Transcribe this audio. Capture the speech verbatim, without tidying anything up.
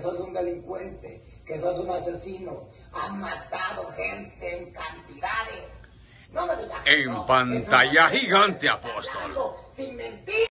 sos un delincuente, que sos un asesino. Has matado gente en cantidades. No me digas que En no. pantalla Eso no- gigante, Está apóstol. hablando sin mentir.